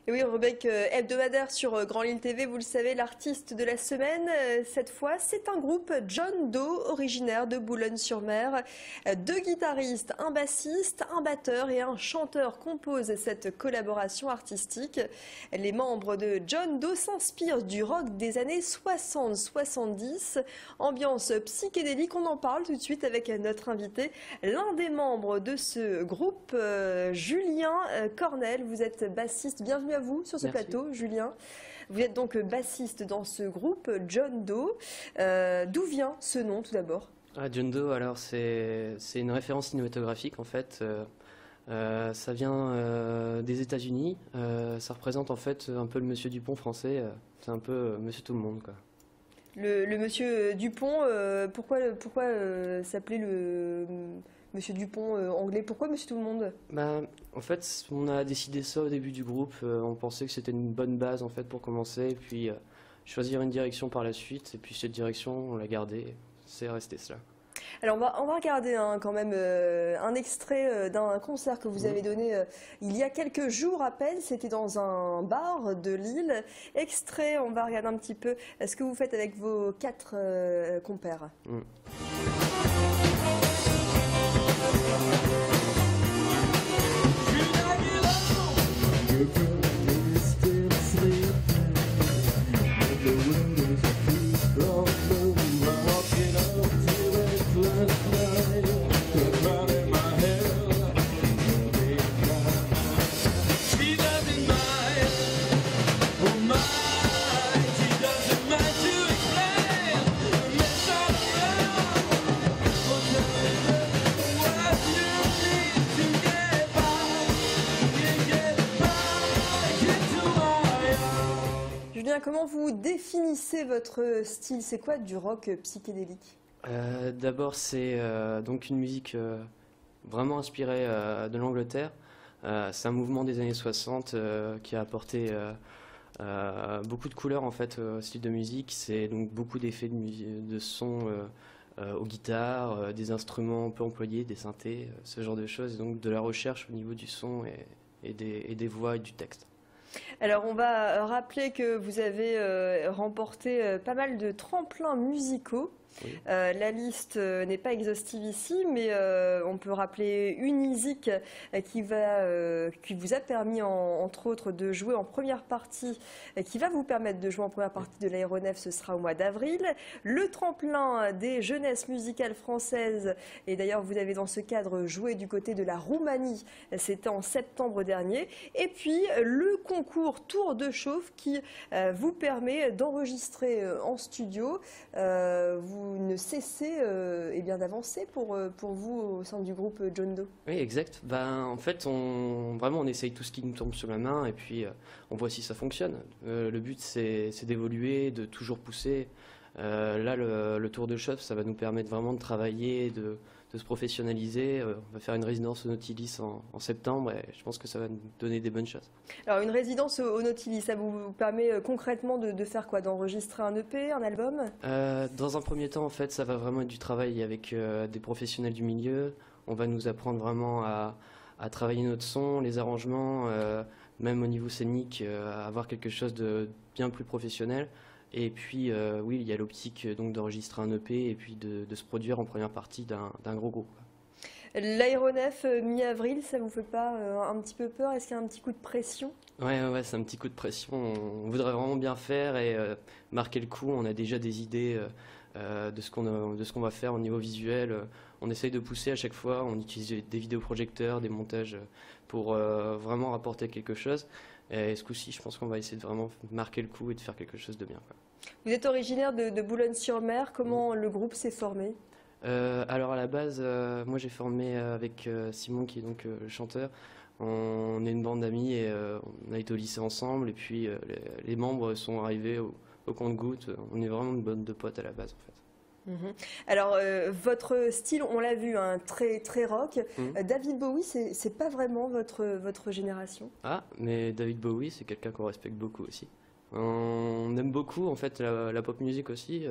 Et oui, rubrique hebdomadaire sur Grand Lille TV, vous le savez, l'artiste de la semaine, cette fois, c'est un groupe John Doe, originaire de Boulogne-sur-Mer. Deux guitaristes, un bassiste, un batteur et un chanteur composent cette collaboration artistique. Les membres de John Doe s'inspirent du rock des années 60-70, ambiance psychédélique. On en parle tout de suite avec notre invité, l'un des membres de ce groupe, Julien Cornel. Vous êtes bassiste, bienvenue à vous sur ce plateau, Julien. Vous êtes donc bassiste dans ce groupe, John Doe. D'où vient ce nom tout d'abord? John Doe, alors c'est une référence cinématographique en fait. Ça vient des États-Unis. Ça représente en fait un peu le Monsieur Dupont français. C'est un peu Monsieur Tout le Monde, quoi. Le Monsieur Dupont, pourquoi s'appelait le Monsieur Dupont anglais? Pourquoi Monsieur Tout le Monde? En fait, on a décidé ça au début du groupe. On pensait que c'était une bonne base en fait pour commencer, et puis choisir une direction par la suite. Et puis cette direction, on l'a gardée. C'est resté cela. Alors on va regarder quand même un extrait d'un concert que vous avez donné il y a quelques jours à peine. C'était dans un bar de Lille. Extrait, on va regarder un petit peu ce que vous faites avec vos quatre compères. Julien, comment vous définissez votre style? C'est quoi du rock psychédélique? D'abord, c'est donc une musique vraiment inspirée de l'Angleterre. C'est un mouvement des années 60 qui a apporté beaucoup de couleurs en fait au style de musique. C'est donc beaucoup d'effets de son aux guitares, des instruments un peu employés, des synthés, ce genre de choses. Donc de la recherche au niveau du son et des voix et du texte. Alors on va rappeler que vous avez remporté pas mal de tremplins musicaux. Oui. La liste n'est pas exhaustive ici, mais on peut rappeler Unizik qui vous a permis entre autres de jouer en première partie, qui va vous permettre de jouer en première partie de l'aéronef, ce sera au mois d'avril. Le tremplin des jeunesses musicales françaises, et d'ailleurs vous avez dans ce cadre joué du côté de la Roumanie, c'était en septembre dernier. Et puis le concours Tour de Chauffe qui vous permet d'enregistrer en studio. Vous ne cessez d'avancer pour vous au sein du groupe John Doe. Oui, exact. En fait, on essaye tout ce qui nous tombe sur la main et puis on voit si ça fonctionne. Le but, c'est d'évoluer, de toujours pousser. Là, le tour de chauffe, ça va nous permettre vraiment de travailler, de se professionnaliser. On va faire une résidence au Nautilus en septembre et je pense que ça va nous donner des bonnes choses. Alors, une résidence au Nautilus, ça vous permet concrètement de faire quoi? D'enregistrer un EP, un album? Dans un premier temps, en fait, ça va vraiment être du travail avec des professionnels du milieu. On va nous apprendre vraiment à travailler notre son, les arrangements, même au niveau scénique, à avoir quelque chose de bien plus professionnel. Et puis, oui, il y a l'optique donc d'enregistrer un EP et puis de se produire en première partie d'un gros groupe. L'aéronef mi-avril, ça vous fait pas un petit peu peur? Est-ce qu'il y a un petit coup de pression? Ouais, c'est un petit coup de pression. On voudrait vraiment bien faire et marquer le coup. On a déjà des idées de ce qu'on va faire au niveau visuel. On essaye de pousser à chaque fois. On utilise des vidéoprojecteurs, des montages pour vraiment rapporter quelque chose. Et ce coup-ci, je pense qu'on va essayer de vraiment marquer le coup et de faire quelque chose de bien, quoi. Vous êtes originaire de Boulogne-sur-Mer. Comment le groupe s'est formé? Alors à la base, moi j'ai formé avec Simon qui est donc le chanteur. On est une bande d'amis et on a été au lycée ensemble. Et puis les membres sont arrivés au compte-gouttes. On est vraiment une bande de potes à la base en fait. Alors, votre style, on l'a vu, hein, très rock. David Bowie, c'est pas vraiment votre génération? Ah, mais David Bowie, c'est quelqu'un qu'on respecte beaucoup aussi. On aime beaucoup en fait la pop music aussi.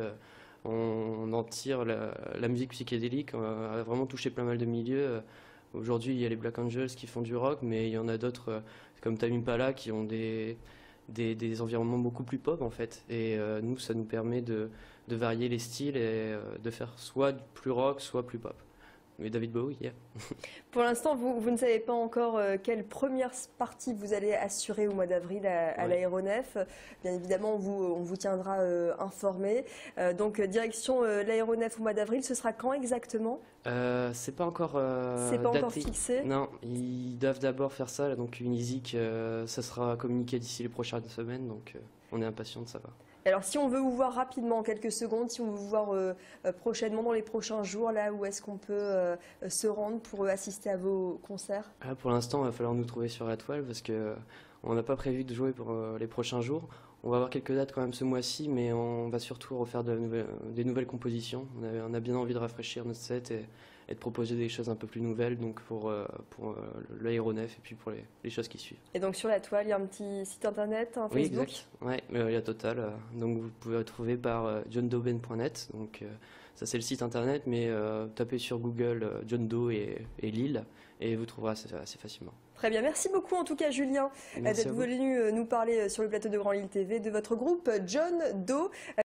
On en tire la musique psychédélique, a vraiment touché pas mal de milieux. Aujourd'hui, il y a les Black Angels qui font du rock, mais il y en a d'autres comme Tame Impala qui ont des environnements beaucoup plus pop en fait. Et nous, ça nous permet de varier les styles et de faire soit plus rock, soit plus pop. Mais David Bowie, yeah. Pour l'instant, vous ne savez pas encore quelle première partie vous allez assurer au mois d'avril à Ouais. l'aéronef. Bien évidemment, on vous tiendra informé. Donc, direction l'aéronef au mois d'avril, ce sera quand exactement? C'est pas encore C'est pas encore daté. fixé. Non, ils doivent d'abord faire ça. Donc Unizik, ça sera communiqué d'ici les prochaines semaines. Donc on est impatient de savoir. Alors, si on veut vous voir rapidement, en quelques secondes, si on veut vous voir prochainement, dans les prochains jours, là, où est-ce qu'on peut se rendre pour assister à vos concerts? Ah, pour l'instant, il va falloir nous trouver sur la toile parce que on n'a pas prévu de jouer pour les prochains jours. On va avoir quelques dates quand même ce mois-ci, mais on va surtout refaire des nouvelles compositions. On a bien envie de rafraîchir notre set et de proposer des choses un peu plus nouvelles, donc pour l'aéronef et puis pour les choses qui suivent. Et donc, sur la toile, il y a un petit site internet, un Oui, Facebook? exact. Ouais, il y a Total. Donc vous pouvez retrouver par johndoben.net. Donc ça c'est le site internet, mais tapez sur Google John Doe et Lille et vous trouverez assez facilement. Très bien, merci beaucoup en tout cas Julien Merci à d'être vous. venu nous parler sur le plateau de Grand Lille TV de votre groupe John Doe.